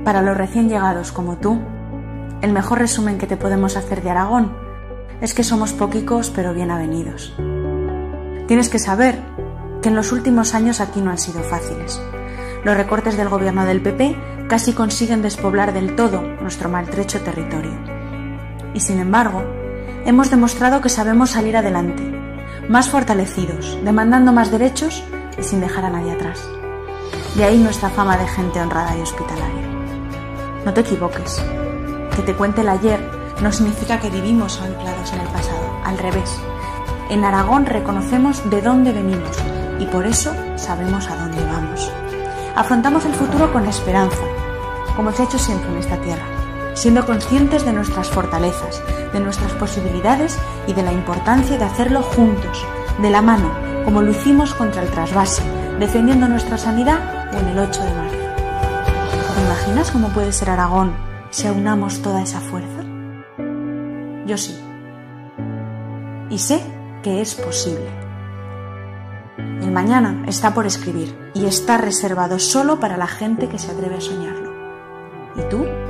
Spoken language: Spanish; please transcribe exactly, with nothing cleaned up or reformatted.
Para los recién llegados como tú, el mejor resumen que te podemos hacer de Aragón es que somos poquicos pero bien avenidos. Tienes que saber que en los últimos años aquí no han sido fáciles. Los recortes del gobierno del P P casi consiguen despoblar del todo nuestro maltrecho territorio. Y sin embargo, hemos demostrado que sabemos salir adelante, más fortalecidos, demandando más derechos y sin dejar a nadie atrás. De ahí nuestra fama de gente honrada y hospitalaria. No te equivoques. Que te cuente el ayer no significa que vivimos anclados en el pasado. Al revés. En Aragón reconocemos de dónde venimos y por eso sabemos a dónde vamos. Afrontamos el futuro con esperanza, como se ha hecho siempre en esta tierra, siendo conscientes de nuestras fortalezas, de nuestras posibilidades y de la importancia de hacerlo juntos, de la mano, como lo hicimos contra el trasvase, defendiendo nuestra sanidad o en el ocho de marzo. ¿Te imaginas cómo puede ser Aragón si aunamos toda esa fuerza? Yo sí. Y sé que es posible. El mañana está por escribir y está reservado solo para la gente que se atreve a soñarlo. ¿Y tú?